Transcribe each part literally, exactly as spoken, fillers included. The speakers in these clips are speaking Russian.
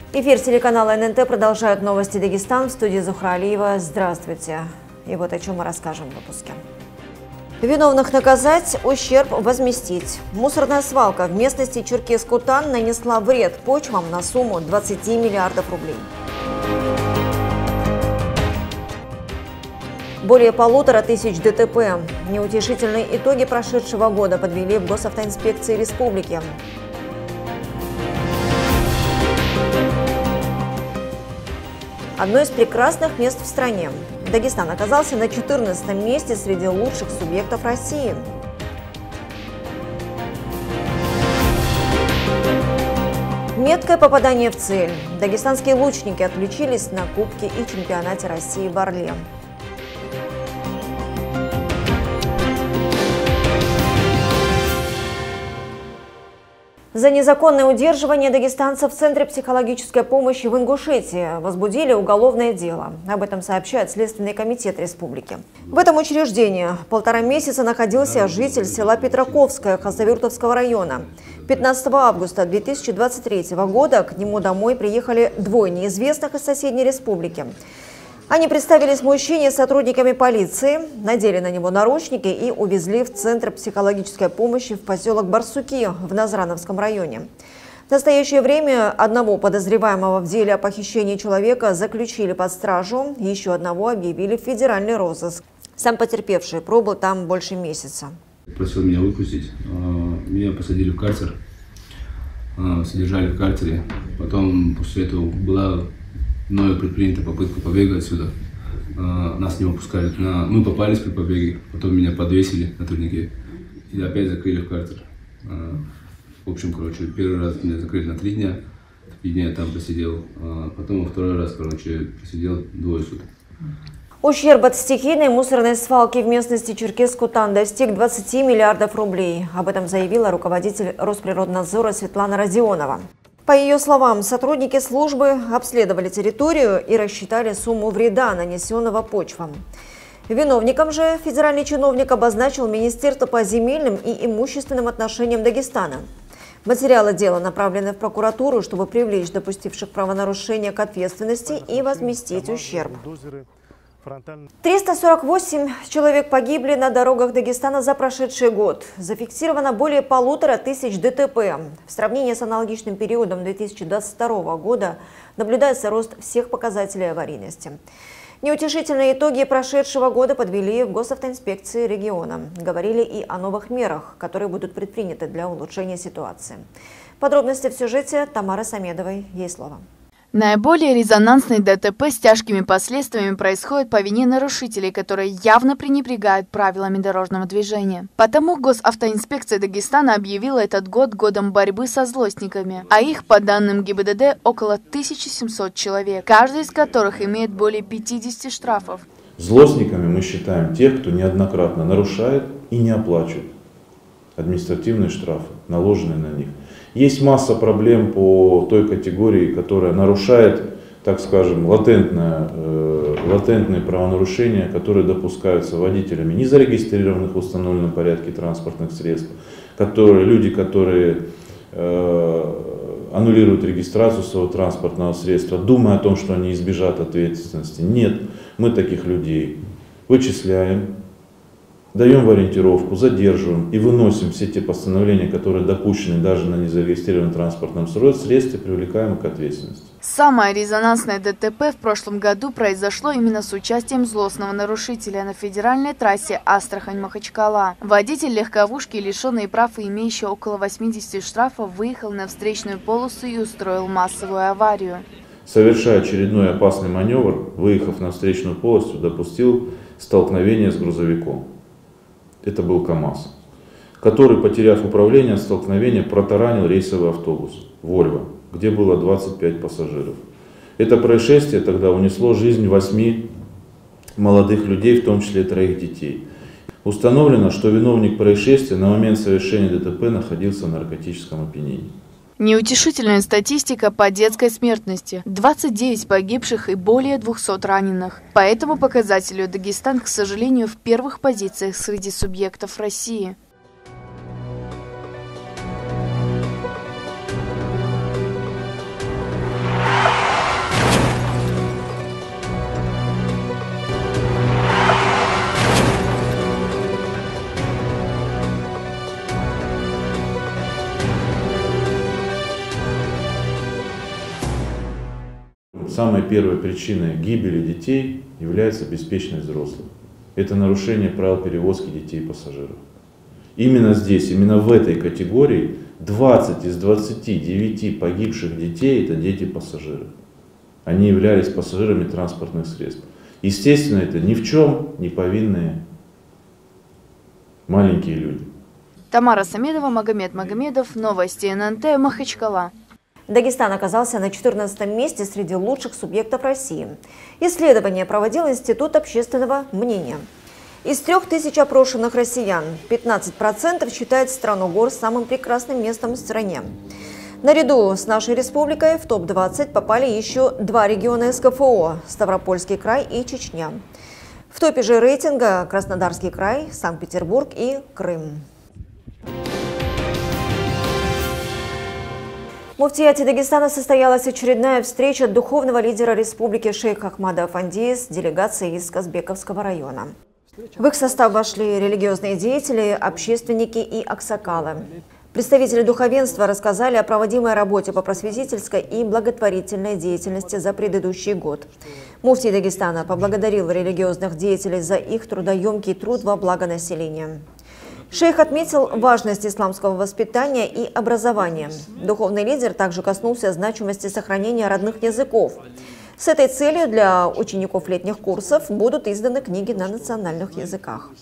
Эфир телеканала эн эн тэ продолжают новости Дагестан. В студии Зухра Алиева. Здравствуйте. И вот о чем мы расскажем в выпуске. Виновных наказать, ущерб возместить. Мусорная свалка в местности Черкес-Кутан нанесла вред почвам на сумму двадцати миллиардов рублей. Более полутора тысяч дэ тэ пэ. Неутешительные итоги прошедшего года подвели в Госавтоинспекции республики. Одно из прекрасных мест в стране. Дагестан оказался на четырнадцатом месте среди лучших субъектов России. Меткое попадание в цель. Дагестанские лучники отличились на Кубке и чемпионате России в Орле. За незаконное удерживание дагестанцев в Центре психологической помощи в Ингушетии возбудили уголовное дело. Об этом сообщает Следственный комитет республики. В этом учреждении полтора месяца находился житель села Петраковское Хасавюртовского района. пятнадцатого августа две тысячи двадцать третьего года к нему домой приехали двое неизвестных из соседней республики. Они представились мужчине сотрудниками полиции, надели на него наручники и увезли в Центр психологической помощи в поселок Барсуки в Назрановском районе. В настоящее время одного подозреваемого в деле о похищении человека заключили под стражу, еще одного объявили в федеральный розыск. Сам потерпевший пробыл там больше месяца. Просил меня выпустить, меня посадили в карцер, содержали в карцере, потом после этого была мною предпринята попытка побега отсюда. Нас не выпускали. Мы попались при побеге, потом меня подвесили на турнике и опять закрыли в карцер. В общем, короче, первый раз меня закрыли на три дня, три дня я там посидел, потом во второй раз, короче, посидел двое суток. Ущерб от стихийной мусорной свалки в местности Черкес-Кутан достиг двадцати миллиардов рублей. Об этом заявила руководитель Росприроднадзора Светлана Родионова. По ее словам, сотрудники службы обследовали территорию и рассчитали сумму вреда, нанесенного почвам. Виновником же федеральный чиновник обозначил Министерство по земельным и имущественным отношениям Дагестана. Материалы дела направлены в прокуратуру, чтобы привлечь допустивших правонарушения к ответственности и возместить ущерб. триста сорок восемь человек погибли на дорогах Дагестана за прошедший год. Зафиксировано более полутора тысяч дэ тэ пэ. В сравнении с аналогичным периодом две тысячи двадцать второго года наблюдается рост всех показателей аварийности. Неутешительные итоги прошедшего года подвели в Госавтоинспекции региона. Говорили и о новых мерах, которые будут предприняты для улучшения ситуации. Подробности в сюжете Тамары Самедовой. Ей слово. Наиболее резонансные дэ тэ пэ с тяжкими последствиями происходят по вине нарушителей, которые явно пренебрегают правилами дорожного движения. Потому Госавтоинспекция Дагестана объявила этот год годом борьбы со злостниками, а их, по данным гэ и бэ дэ дэ, около тысячи семисот человек, каждый из которых имеет более пятидесяти штрафов. Злостниками мы считаем тех, кто неоднократно нарушает и не оплачивает административные штрафы, наложенные на них. Есть масса проблем по той категории, которая нарушает, так скажем, латентное, э, латентные правонарушения, которые допускаются водителями незарегистрированных в установленном порядке транспортных средств, которые, люди, которые э, аннулируют регистрацию своего транспортного средства, думая о том, что они избежат ответственности. Нет, мы таких людей вычисляем, даем в ориентировку, задерживаем и выносим все те постановления, которые допущены даже на незарегистрированном транспортном средстве, привлекаем их к ответственности. Самое резонансное дэ тэ пэ в прошлом году произошло именно с участием злостного нарушителя на федеральной трассе Астрахань-Махачкала. Водитель легковушки, лишенный прав и имеющий около восьмидесяти штрафов, выехал на встречную полосу и устроил массовую аварию. Совершая очередной опасный маневр, выехав на встречную полосу, допустил столкновение с грузовиком. Это был КАМАЗ, который, потеряв управление от столкновения, протаранил рейсовый автобус «Вольво», где было двадцать пять пассажиров. Это происшествие тогда унесло жизнь восьми молодых людей, в том числе троих детей. Установлено, что виновник происшествия на момент совершения дэ тэ пэ находился в наркотическом опьянении. Неутешительная статистика по детской смертности. двадцать девять погибших и более двухсот раненых. По этому показателю Дагестан, к сожалению, в первых позициях среди субъектов России. самой первой причиной гибели детей является беспечность взрослых. Это нарушение правил перевозки детей и пассажиров. Именно здесь, именно в этой категории двадцать из двадцати девяти погибших детей – это дети-пассажиры. Они являлись пассажирами транспортных средств. Естественно, это ни в чем не повинные маленькие люди. Тамара Самедова, Магомед Магомедов, Новости эн эн тэ, Махачкала. Дагестан оказался на четырнадцатом месте среди лучших субъектов России. Исследование проводил Институт общественного мнения. Из трех тысяч опрошенных россиян пятнадцать процентов считают страну гор самым прекрасным местом в стране. Наряду с нашей республикой в топ двадцать попали еще два региона эс ка эф о – Ставропольский край и Чечня. В топе же рейтинга Краснодарский край, Санкт-Петербург и Крым. В Муфтияте Дагестана состоялась очередная встреча духовного лидера республики шейха Ахмада Афандии с делегацией из Казбековского района. В их состав вошли религиозные деятели, общественники и аксакалы. Представители духовенства рассказали о проводимой работе по просветительской и благотворительной деятельности за предыдущий год. Муфтий Дагестана поблагодарил религиозных деятелей за их трудоемкий труд во благо населения. Шейх отметил важность исламского воспитания и образования. Духовный лидер также коснулся значимости сохранения родных языков. С этой целью для учеников летних курсов будут изданы книги на национальных языках.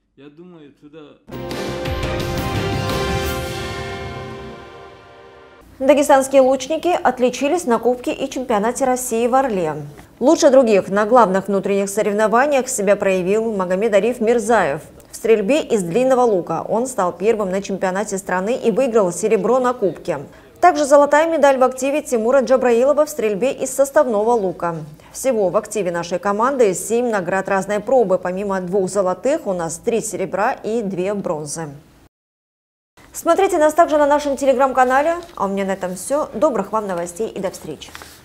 Дагестанские лучники отличились на Кубке и чемпионате России в Орле. Лучше других на главных внутренних соревнованиях себя проявил Магомед-Ариф Мирзаев. В стрельбе из длинного лука он стал первым на чемпионате страны и выиграл серебро на Кубке. Также золотая медаль в активе Тимура Джабраилова в стрельбе из составного лука. Всего в активе нашей команды семь наград разной пробы. Помимо двух золотых у нас три серебра и две бронзы. Смотрите нас также на нашем телеграм-канале. А у меня на этом все. Добрых вам новостей и до встречи.